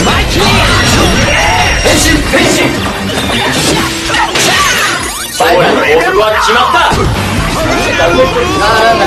最後の報告は決まった。